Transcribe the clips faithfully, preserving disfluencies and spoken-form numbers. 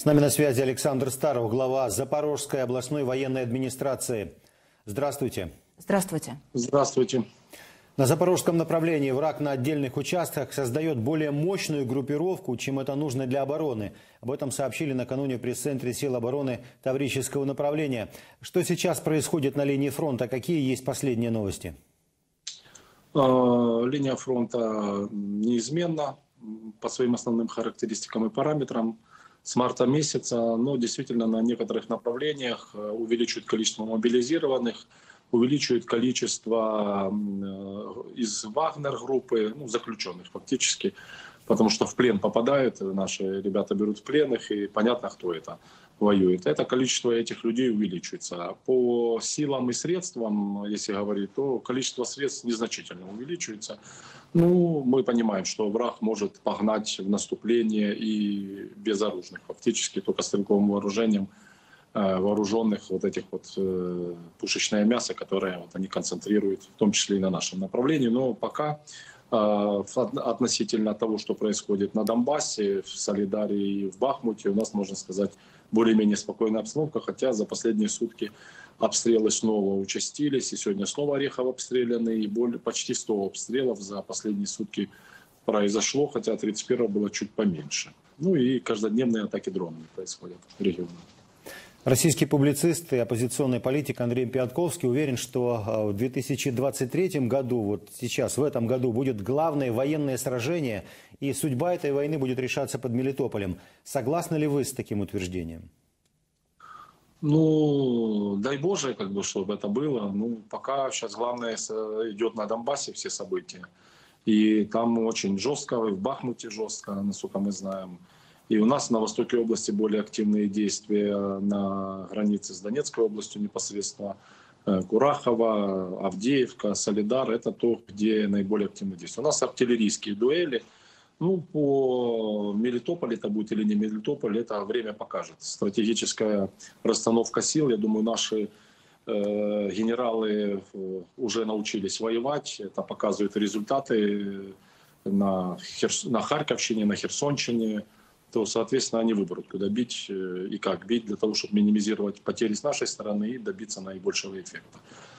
С нами на связи Александр Старов, глава Запорожской областной военной администрации. Здравствуйте. Здравствуйте. Здравствуйте. На запорожском направлении враг на отдельных участках создает более мощную группировку, чем это нужно для обороны. Об этом сообщили накануне в пресс-центре сил обороны Таврического направления. Что сейчас происходит на линии фронта? Какие есть последние новости? Линия фронта неизменна по своим основным характеристикам и параметрам с марта месяца, но действительно на некоторых направлениях увеличивают количество мобилизированных, увеличивают количество из Вагнер-группы, ну, заключенных фактически, потому что в плен попадают, наши ребята берут в пленных, и понятно, кто это воюет. Это количество этих людей увеличивается. По силам и средствам, если говорить, то количество средств незначительно увеличивается. Ну, мы понимаем, что враг может погнать в наступление и безоружных, фактически только стрелковым вооружением, вооруженных вот этих вот э, пушечное мясо, которое вот они концентрируют, в том числе и на нашем направлении. Но пока э, относительно того, что происходит на Донбассе, в Солидаре и в Бахмуте, у нас, можно сказать, более-менее спокойная обстановка, хотя за последние сутки обстрелы снова участились, и сегодня снова Орехов обстреляны, и более, почти сто обстрелов за последние сутки произошло, хотя тридцать первого было чуть поменьше. Ну и каждодневные атаки дронами происходят в регионе. Российский публицист и оппозиционный политик Андрей Пятковский уверен, что в две тысячи двадцать третьем году, вот сейчас, в этом году, будет главное военное сражение, и судьба этой войны будет решаться под Мелитополем. Согласны ли вы с таким утверждением? Ну, дай Боже, как бы, чтобы это было. Ну, пока сейчас главное идет на Донбассе все события. И там очень жестко, и в Бахмуте жестко, насколько мы знаем. И у нас на востоке области более активные действия на границе с Донецкой областью непосредственно. Курахово, Авдеевка, Солидар – это то, где наиболее активные действия. У нас артиллерийские дуэли. Ну, по Мелитополю это будет или не Мелитополь, это время покажет. Стратегическая расстановка сил, я думаю, наши э, генералы уже научились воевать. Это показывают результаты на, Херс... на Харьковщине, на Херсонщине. То, соответственно, они выберут, куда бить и как бить, для того, чтобы минимизировать потери с нашей стороны и добиться наибольшего эффекта.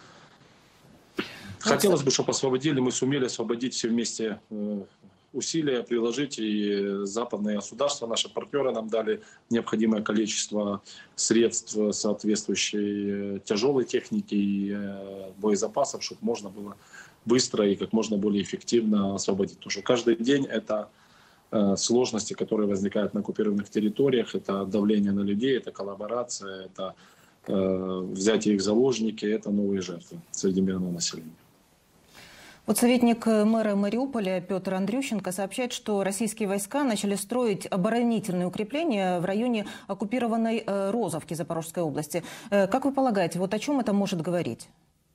Хотелось бы, чтобы освободили, мы сумели освободить все вместе усилия, приложить, и западные государства, наши партнеры нам дали необходимое количество средств соответствующей тяжелой техники и боезапасов, чтобы можно было быстро и как можно более эффективно освободить. Потому что каждый день это сложности, которые возникают на оккупированных территориях, это давление на людей, это коллаборация, это э, взятие их в заложники, это новые жертвы среди мирного населения. Вот советник мэра Мариуполя Петр Андрющенко сообщает, что российские войска начали строить оборонительные укрепления в районе оккупированной э, Розовки Запорожской области. Э, как вы полагаете, вот о чем это может говорить?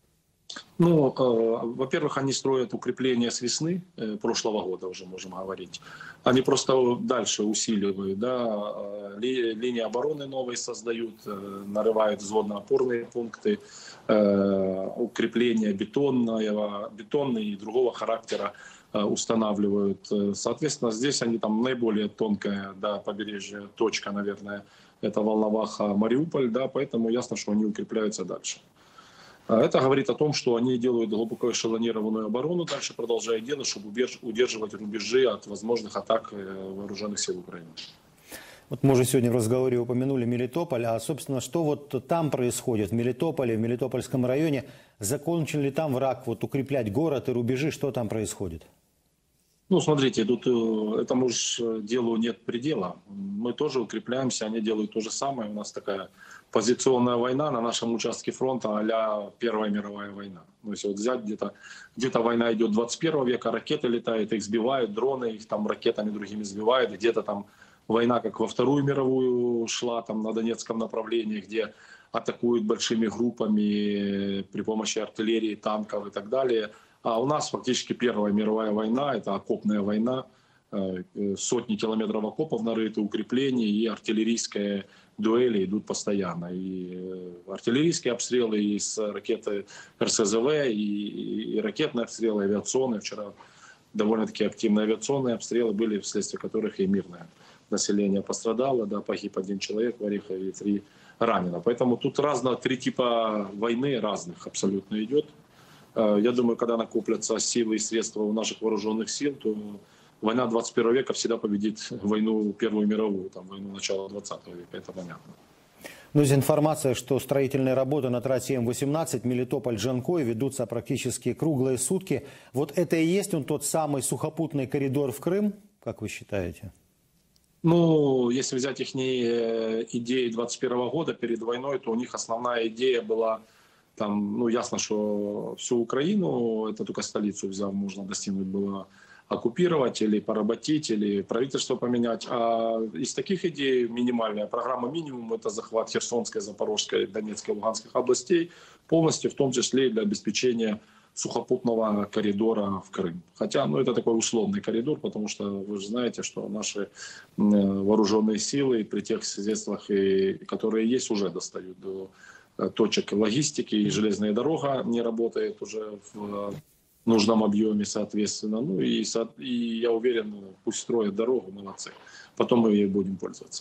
Ну, э, во-первых, они строят укрепления с весны э, прошлого года, уже можем говорить. Они просто дальше усиливают, да, ли, линии обороны новые создают, э, нарывают взводно-опорные пункты, э, укрепления бетонного, бетонные и другого характера э, устанавливают. Соответственно, здесь они там наиболее тонкая, да, побережье, точка, наверное, это Волноваха, Мариуполь, да, поэтому ясно, что они укрепляются дальше. Это говорит о том, что они делают глубоко эшелонированную оборону, дальше продолжают делать, чтобы удерживать рубежи от возможных атак вооруженных сил Украины. Вот мы уже сегодня в разговоре упомянули Мелитополь, а, собственно, что вот там происходит в Мелитополе, в Мелитопольском районе? Закончил ли там враг вот укреплять город и рубежи? Что там происходит? Ну, смотрите, тут этому же делу нет предела. Мы тоже укрепляемся, они делают то же самое. У нас такая позиционная война на нашем участке фронта а-ля Первая мировая война. Ну, если вот взять где-то, где-то война идет двадцать первого века, ракеты летают, их сбивают, дроны, их там ракетами другими сбивают. Где-то там война, как во Вторую мировую шла, там на Донецком направлении, где атакуют большими группами при помощи артиллерии, танков и так далее. А у нас фактически Первая мировая война, это окопная война, сотни километров окопов нарыты, укреплений, и артиллерийские дуэли идут постоянно. И артиллерийские обстрелы, и с ракеты эр эс зэ вэ, и, и ракетные обстрелы, авиационные. Вчера довольно-таки активные авиационные обстрелы были, вследствие которых и мирные населения пострадало, да, погиб один человек в Орехове и три ранено. Поэтому тут разно, три типа войны разных абсолютно идет. Я думаю, когда накоплятся силы и средства у наших вооруженных сил, то война двадцать первого века всегда победит войну Первую мировую, там, войну начала двадцатого века, это понятно. Но есть информация, что строительные работы на трассе М восемнадцать Мелитополь-Джанкой ведутся практически круглые сутки. Вот это и есть он тот самый сухопутный коридор в Крым, как вы считаете? Ну, если взять их идеи двадцать первого года перед войной, то у них основная идея была, там, ну, ясно, что всю Украину, это только столицу взяв, можно достигнуть было оккупировать или поработить, или правительство поменять. А из таких идей минимальная программа минимум – это захват Херсонской, Запорожской, Донецкой, Луганских областей, полностью в том числе и для обеспечения сухопутного коридора в Крым. Хотя, ну, это такой условный коридор, потому что вы же знаете, что наши вооруженные силы при тех средствах, которые есть, уже достают до точек логистики, и железная дорога не работает уже в нужном объеме, соответственно. Ну и, и я уверен, пусть строят дорогу, молодцы. Потом мы ей будем пользоваться.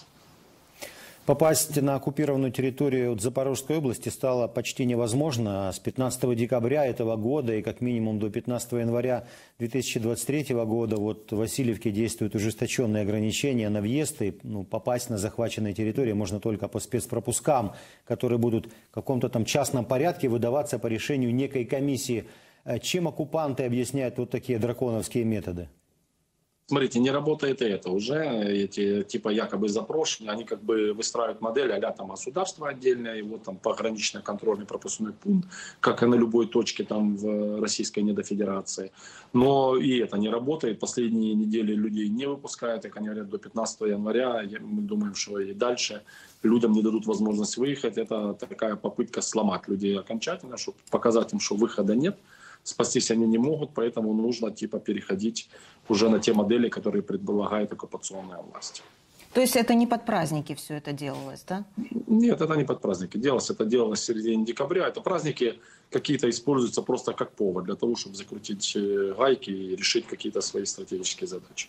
Попасть на оккупированную территорию от Запорожской области стало почти невозможно. С пятнадцатого декабря этого года и как минимум до пятнадцатого января две тысячи двадцать третьего года вот в Васильевке действуют ужесточенные ограничения на въезд. И, ну, попасть на захваченные территории можно только по спецпропускам, которые будут в каком-то там частном порядке выдаваться по решению некой комиссии. Чем оккупанты объясняют вот такие драконовские методы? Смотрите, не работает и это уже. Эти типа якобы запрошенные, они как бы выстраивают модель а-ля там государство отдельное, и вот там пограничный контрольный пропускной пункт, как и на любой точке там в Российской недофедерации. Но и это не работает. Последние недели людей не выпускают, как они говорят, до пятнадцатого января. Мы думаем, что и дальше людям не дадут возможность выехать. Это такая попытка сломать людей окончательно, чтобы показать им, что выхода нет. Спастись они не могут, поэтому нужно типа переходить уже на те модели, которые предполагает оккупационная власть. То есть это не под праздники все это делалось, да? Нет, это не под праздники. Делалось, это делалось в середине декабря. Это праздники какие-то используются просто как повод для того, чтобы закрутить гайки и решить какие-то свои стратегические задачи.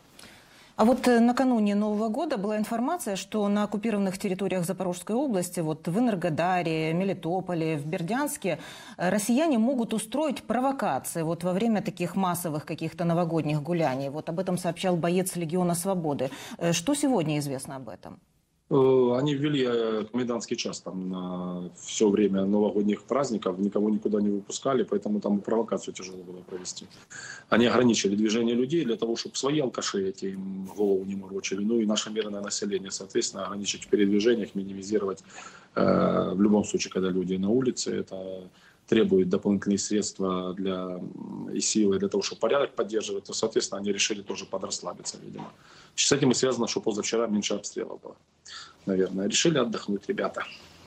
А вот накануне Нового года была информация, что на оккупированных территориях Запорожской области, вот в Энергодаре, Мелитополе, в Бердянске, россияне могут устроить провокации вот во время таких массовых каких-то новогодних гуляний. Вот об этом сообщал боец Легиона Свободы. Что сегодня известно об этом? Они ввели комендантский час там на все время новогодних праздников, никого никуда не выпускали, поэтому там провокацию тяжело было провести. Они ограничили движение людей для того, чтобы свои алкаши эти им голову не морочили, ну и наше мирное население, соответственно, ограничить в передвижениях, минимизировать. Э, в любом случае, когда люди на улице, это требует дополнительные средства для, и силы для того, чтобы порядок поддерживать, то, соответственно, они решили тоже подрасслабиться, видимо. С этим и связано, что позавчера меньше обстрелов было. Наверное, решили отдохнуть ребята.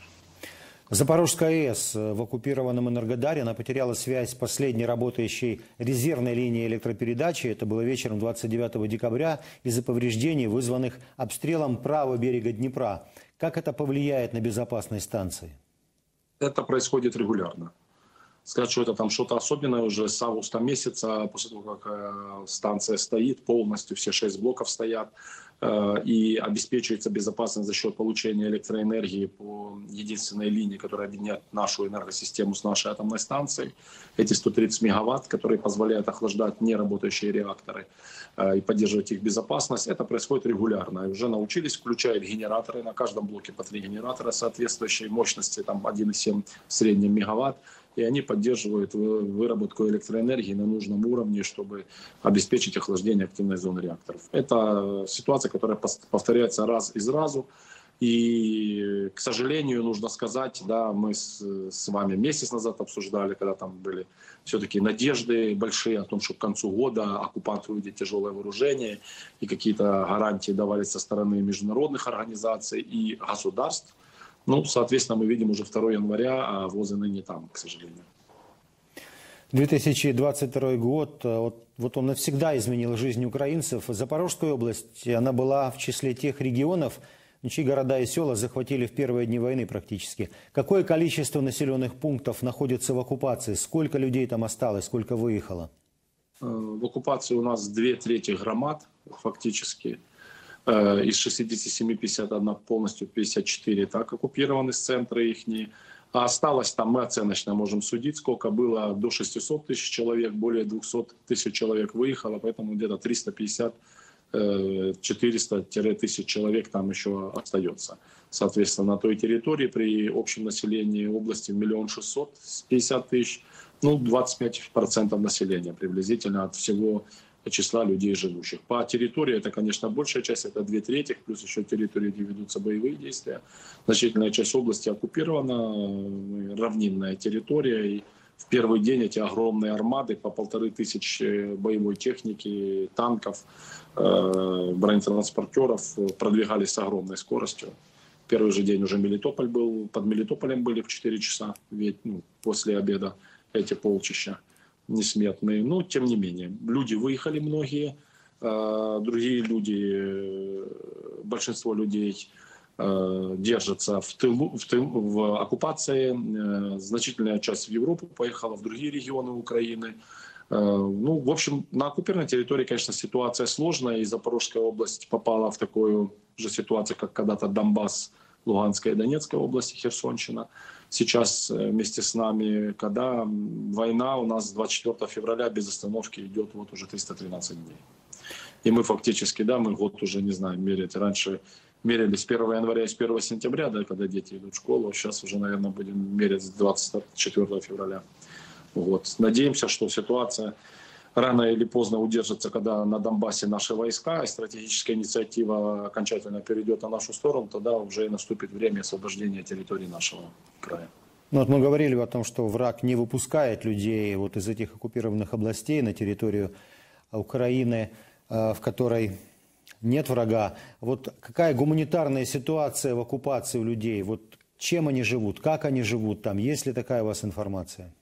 Запорожская АЭС в оккупированном Энергодаре, она потеряла связь с последней работающей резервной линией электропередачи. Это было вечером двадцать девятого декабря из-за повреждений, вызванных обстрелом правого берега Днепра. Как это повлияет на безопасность станции? Это происходит регулярно. Сказать, что это там что-то особенное уже с августа месяца, после того, как станция стоит, полностью все шесть блоков стоят, и обеспечивается безопасность за счет получения электроэнергии по единственной линии, которая объединяет нашу энергосистему с нашей атомной станцией. Эти сто тридцать мегаватт, которые позволяют охлаждать неработающие реакторы и поддерживать их безопасность. Это происходит регулярно. И уже научились включать генераторы, на каждом блоке по три генератора соответствующей мощности, там один и семь в среднем мегаватт. И они поддерживают выработку электроэнергии на нужном уровне, чтобы обеспечить охлаждение активной зоны реакторов. Это ситуация, которая повторяется раз из разу. И, к сожалению, нужно сказать, да, мы с, с вами месяц назад обсуждали, когда там были все-таки надежды большие о том, что к концу года оккупанты увидят тяжелое вооружение, и какие-то гарантии давались со стороны международных организаций и государств. Ну, соответственно, мы видим уже второго января, а возы ныне там, к сожалению. две тысячи двадцать второй год, вот, вот он навсегда изменил жизнь украинцев. Запорожская область, она была в числе тех регионов, чьи города и села захватили в первые дни войны практически. Какое количество населенных пунктов находится в оккупации? Сколько людей там осталось? Сколько выехало? В оккупации у нас две трети громад фактически. Из шестидесяти семи пятьдесят одна полностью, пятьдесят четыре так оккупированы с центра их. А осталось там, мы оценочно можем судить, сколько было, до шестисот тысяч человек, более двухсот тысяч человек выехало, поэтому где-то триста пятьдесят - четыреста тысяч человек там еще остается. Соответственно, на той территории при общем населении области миллион шестьсот пятьдесят тысяч, ну двадцать пять процентов населения приблизительно от всего числа людей живущих. По территории это, конечно, большая часть, это две трети, плюс еще территории, где ведутся боевые действия. Значительная часть области оккупирована, равнинная территория. И в первый день эти огромные армады по полторы тысячи боевой техники, танков, бронетранспортеров продвигались с огромной скоростью. Первый же день уже Мелитополь был, под Мелитополем были в четыре часа, ведь, ну, после обеда эти полчища несметные. Но, тем не менее, люди выехали многие, другие люди, большинство людей держатся в тылу, в, тыл, в оккупации. Значительная часть в Европу поехала, в другие регионы Украины. Ну, в общем, на оккупированной территории, конечно, ситуация сложная, и Запорожская область попала в такую же ситуацию, как когда-то Донбасс, Луганская и Донецкая области, Херсонщина. Сейчас вместе с нами, когда война у нас с двадцать четвёртого февраля без остановки идет вот уже триста тринадцать дней. И мы фактически, да, мы год уже, не знаю, мерить. Раньше мерили с первого января и с первого сентября, да, когда дети идут в школу. Сейчас уже, наверное, будем мерить с двадцать четвёртого февраля. Вот. Надеемся, что ситуация рано или поздно удержится, когда на Донбассе наши войска, и стратегическая инициатива окончательно перейдет на нашу сторону, тогда уже и наступит время освобождения территории нашего края. Ну, вот мы говорили о том, что враг не выпускает людей вот из этих оккупированных областей на территорию Украины, в которой нет врага. Вот какая гуманитарная ситуация в оккупации у людей? Вот чем они живут, как они живут там? Есть ли такая у вас информация?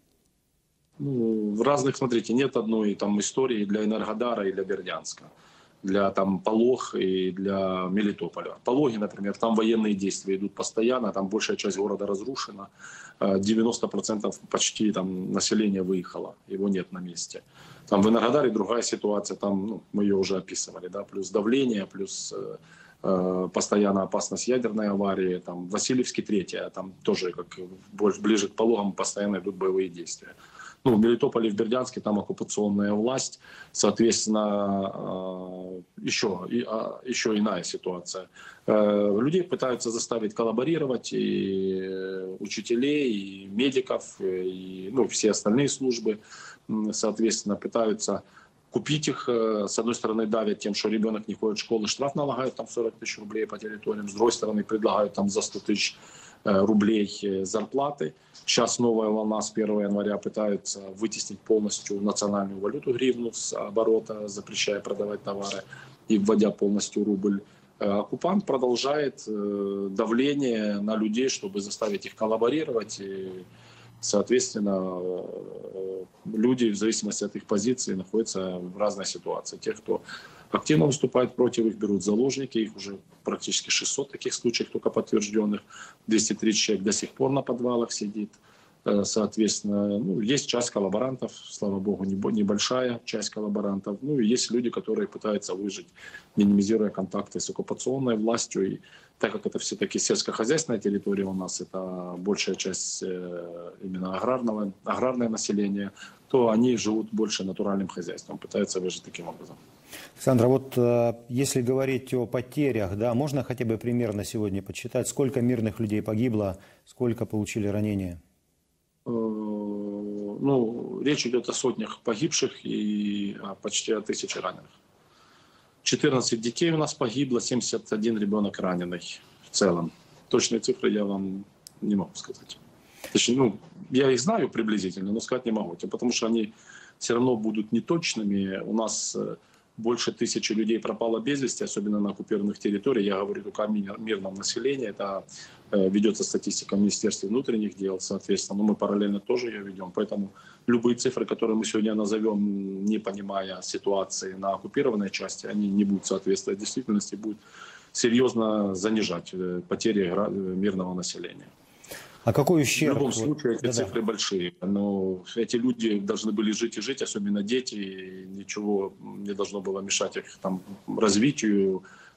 Ну, в разных, смотрите, нет одной там истории для Энергодара и для Бердянска, для там Полог и для Мелитополя. Пологи, например, там военные действия идут постоянно, там большая часть города разрушена, девяносто процентов почти там населения выехало, его нет на месте. Там в Энергодаре другая ситуация, там, ну, мы ее уже описывали, да, плюс давление, плюс э, постоянная опасность ядерной аварии, там Васильевский третья, там тоже как больше, ближе к Пологам постоянно идут боевые действия. Ну, в Мелитополе, в Бердянске там оккупационная власть, соответственно, еще, еще иная ситуация. Людей пытаются заставить коллаборировать, и учителей, и медиков, и ну, все остальные службы, соответственно, пытаются купить их. С одной стороны, давят тем, что ребенок не ходит в школу, штраф налагают там сорок тысяч рублей по территориям, с другой стороны, предлагают там за сто тысяч рублей зарплаты. Сейчас новая волна с первого января пытаются вытеснить полностью национальную валюту гривну с оборота, запрещая продавать товары и вводя полностью рубль. Оккупант продолжает давление на людей, чтобы заставить их коллаборировать. И, соответственно, люди в зависимости от их позиции находятся в разной ситуации. Те, кто активно выступает против, их берут заложники, их уже практически шестьсот таких случаев только подтвержденных, двести тридцать человек до сих пор на подвалах сидит. Соответственно, ну, есть часть коллаборантов, слава богу, небольшая часть коллаборантов. Ну и есть люди, которые пытаются выжить, минимизируя контакты с оккупационной властью. И так как это все-таки сельскохозяйственная территория у нас, это большая часть именно аграрного, аграрное население, то они живут больше натуральным хозяйством, пытаются выжить таким образом. Александр, вот э, если говорить о потерях, да, можно хотя бы примерно сегодня подсчитать, сколько мирных людей погибло, сколько получили ранения? Ну, речь идет о сотнях погибших и почти о тысяче раненых. четырнадцать детей у нас погибло, семьдесят один ребенок раненый в целом. Точные цифры я вам не могу сказать. Точнее, ну, я их знаю приблизительно, но сказать не могу, потому что они все равно будут неточными. У нас больше тысячи людей пропало без вести, особенно на оккупированных территориях. Я говорю только о мирном населении. Это ведется статистика в Министерстве внутренних дел, соответственно. Но мы параллельно тоже ее ведем. Поэтому любые цифры, которые мы сегодня назовем, не понимая ситуации на оккупированной части, они не будут соответствовать действительности, будут серьезно занижать потери мирного населения. А какой ущерб? В любом случае, эти да, цифры да. большие. Но эти люди должны были жить и жить, особенно дети. И ничего не должно было мешать их там развитию,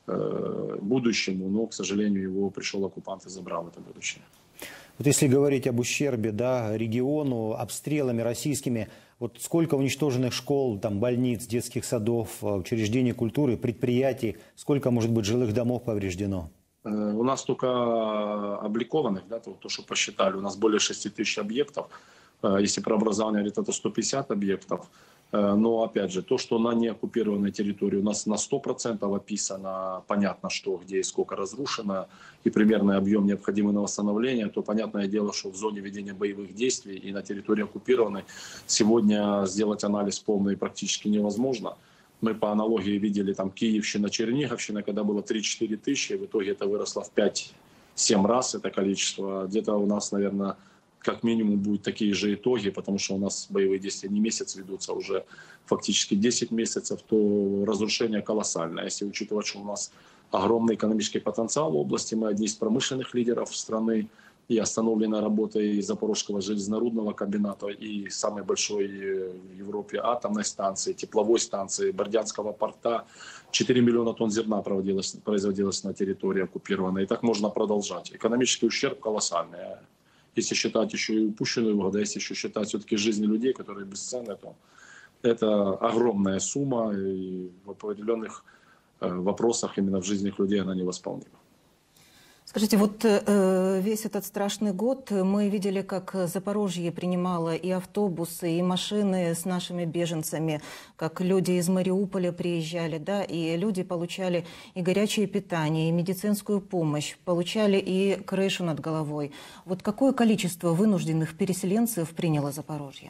э, будущему, но, к сожалению, его пришел оккупант и забрал это будущее. Вот если говорить об ущербе, да, региону, обстрелами российскими, вот сколько уничтоженных школ, там, больниц, детских садов, учреждений культуры, предприятий, сколько, может быть, жилых домов повреждено? У нас только обликованных, да, то, то, что посчитали, у нас более шести тысяч объектов. Если про образование говорит, это сто пятьдесят объектов. Но, опять же, то, что на неоккупированной территории у нас на сто процентов описано, понятно, что, где и сколько разрушено, и примерный объем необходимый на восстановление, то понятное дело, что в зоне ведения боевых действий и на территории оккупированной сегодня сделать анализ полный практически невозможно. Мы по аналогии видели там Киевщина, Черниговщина, когда было три-четыре тысячи, в итоге это выросло в пять-семь раз это количество. Где-то у нас, наверное, как минимум будут такие же итоги, потому что у нас боевые действия не месяц ведутся, а уже фактически десять месяцев, то разрушение колоссальное. Если учитывать, что у нас огромный экономический потенциал в области, мы одни из промышленных лидеров страны, и остановлена работа и Запорожского железнорудного комбината, и самой большой в Европе атомной станции, тепловой станции, Бердянского порта. четыре миллиона тонн зерна производилось, производилось на территории оккупированной. И так можно продолжать. Экономический ущерб колоссальный. Если считать еще и упущенную воду, если еще считать все-таки жизни людей, которые бесценны, то это огромная сумма, и в определенных вопросах именно в жизнях людей она невосполнима. Скажите, вот э, весь этот страшный год мы видели, как Запорожье принимало и автобусы, и машины с нашими беженцами, как люди из Мариуполя приезжали, да, и люди получали и горячее питание, и медицинскую помощь, получали и крышу над головой. Вот какое количество вынужденных переселенцев приняло Запорожье?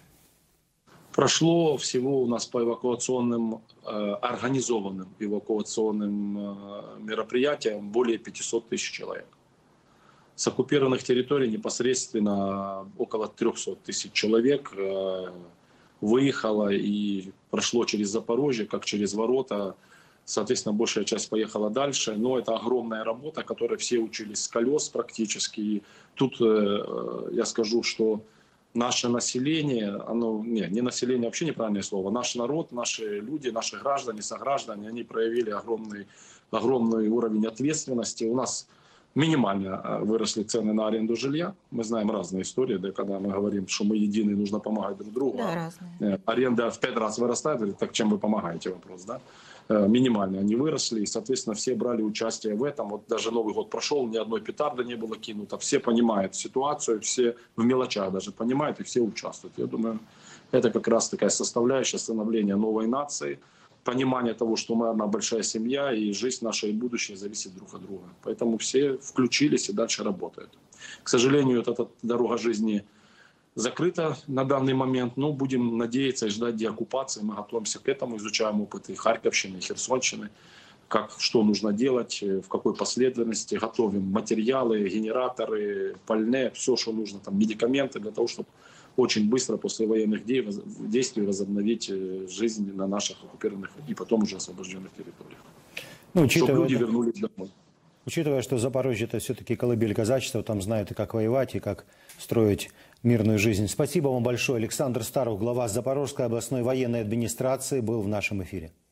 Прошло всего у нас по эвакуационным, э, организованным эвакуационным э, мероприятиям более пятисот тысяч человек. С оккупированных территорий непосредственно около трёхсот тысяч человек э, выехало и прошло через Запорожье, как через ворота. Соответственно, большая часть поехала дальше. Но это огромная работа, которой все учились с колес практически. И тут э, я скажу, что наше население, оно, не, не население, вообще неправильное слово, наш народ, наши люди, наши граждане, сограждане, они проявили огромный, огромный уровень ответственности. У нас минимально выросли цены на аренду жилья. Мы знаем разные истории, да, когда мы говорим, что мы едины, нужно помогать друг другу. Да, а разные. Аренда в пять раз вырастает, так чем вы помогаете, вопрос, да? Минимально они выросли, и, соответственно, все брали участие в этом. Вот даже Новый год прошел, ни одной петарды не было кинуто. Все понимают ситуацию, все в мелочах даже понимают, и все участвуют. Я думаю, это как раз такая составляющая становления новой нации, понимание того, что мы одна большая семья, и жизнь наша и будущее зависит друг от друга. Поэтому все включились и дальше работают. К сожалению, вот эта дорога жизни закрыто на данный момент, но будем надеяться и ждать деоккупации. Мы готовимся к этому, изучаем опыты Харьковщины, Херсонщины, как, что нужно делать, в какой последовательности. Готовим материалы, генераторы, пальне, все, что нужно, там, медикаменты для того, чтобы очень быстро после военных действий возобновить жизнь на наших оккупированных и потом уже освобожденных территориях. Ну, чтобы люди это... вернулись домой. Учитывая, что Запорожье – это все-таки колыбель казачества, там знают и как воевать, и как строить мирную жизнь. Спасибо вам большое. Александр Старух, глава Запорожской областной военной администрации, был в нашем эфире.